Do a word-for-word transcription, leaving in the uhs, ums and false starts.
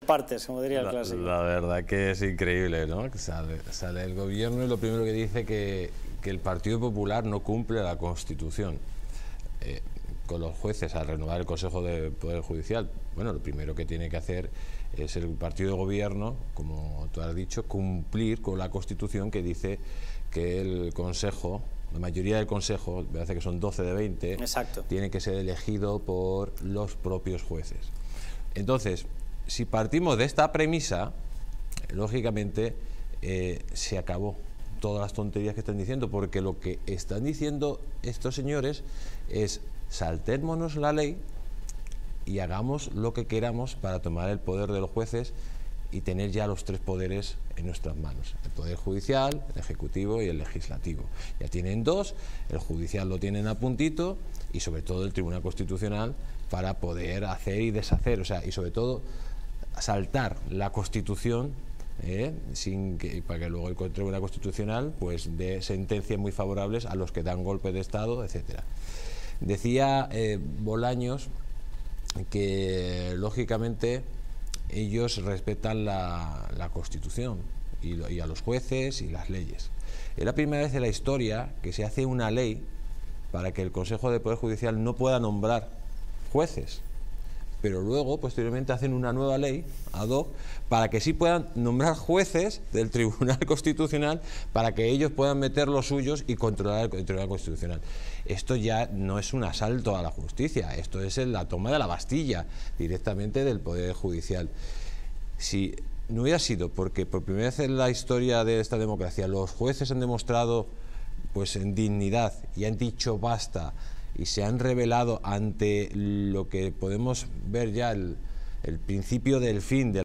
partes, como diría el la, clásico. La verdad que es increíble, ¿no? Sale, sale el gobierno y lo primero que dice que, que el Partido Popular no cumple la Constitución. Eh, con los jueces al renovar el Consejo de Poder Judicial, bueno, lo primero que tiene que hacer es el partido de gobierno, como tú has dicho, cumplir con la Constitución que dice que el Consejo, la mayoría del Consejo, me parece que son doce de veinte, exacto, tiene que ser elegido por los propios jueces. Entonces, si partimos de esta premisa, lógicamente eh, se acabó todas las tonterías que están diciendo, porque lo que están diciendo estos señores es: saltémonos la ley y hagamos lo que queramos para tomar el poder de los jueces y tener ya los tres poderes en nuestras manos: el Poder Judicial, el Ejecutivo y el Legislativo. Ya tienen dos, el Judicial lo tienen a puntito, y sobre todo el Tribunal Constitucional para poder hacer y deshacer, o sea, y sobre todo saltar la Constitución, eh, sin que, para que luego el Tribunal Constitucional pues dé sentencias muy favorables a los que dan golpe de Estado, etcétera. Decía eh, Bolaños que lógicamente ellos respetan la, la Constitución y, lo, y a los jueces y las leyes. Es la primera vez en la historia que se hace una ley para que el Consejo de Poder Judicial no pueda nombrar jueces, pero luego posteriormente hacen una nueva ley ad hoc para que sí puedan nombrar jueces del Tribunal Constitucional, para que ellos puedan meter los suyos y controlar el Tribunal Constitucional. Esto ya no es un asalto a la justicia, esto es la toma de la Bastilla directamente del Poder Judicial. Si no hubiera sido porque por primera vez en la historia de esta democracia los jueces han demostrado pues en dignidad y han dicho basta y se han rebelado ante lo que podemos ver ya el, el principio del fin de